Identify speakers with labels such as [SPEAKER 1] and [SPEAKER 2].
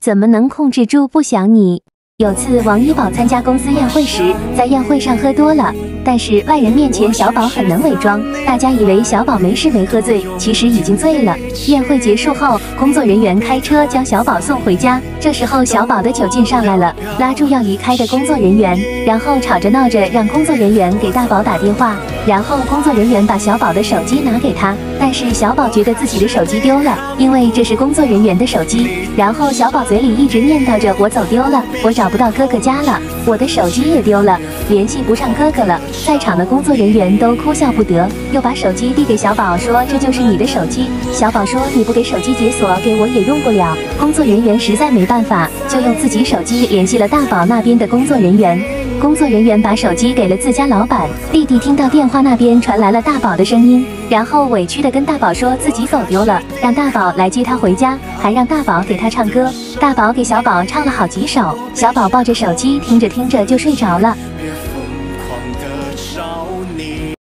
[SPEAKER 1] 怎么能控制住不想你？有次王一宝参加公司宴会时，在宴会上喝多了，但是外人面前小宝很能伪装，大家以为小宝没事没喝醉，其实已经醉了。宴会结束后，工作人员开车将小宝送回家，这时候小宝的酒劲上来了，拉住要离开的工作人员，然后吵着闹着让工作人员给大宝打电话，然后工作人员把小宝的手机拿给他，但是小宝觉得自己的手机丢了，因为这是工作人员的手机，然后小宝嘴里一直念叨着我走丢了，我找不到哥哥家了，我的手机也丢了，联系不上哥哥了。在场的工作人员都哭笑不得，又把手机递给小宝说这就是你的手机。小宝说你不给手机解锁给我也用不了。工作人员实在没办法，就用自己手机联系了大宝那边的工作人员。工作人员把手机给了自家老板，弟弟听到电话那边传来了大宝的声音，然后委屈地跟大宝说自己走丢了，让大宝来接他回家，还让大宝给他唱歌。大宝给小宝唱了好几首，小宝抱着手机听着听着就睡着了。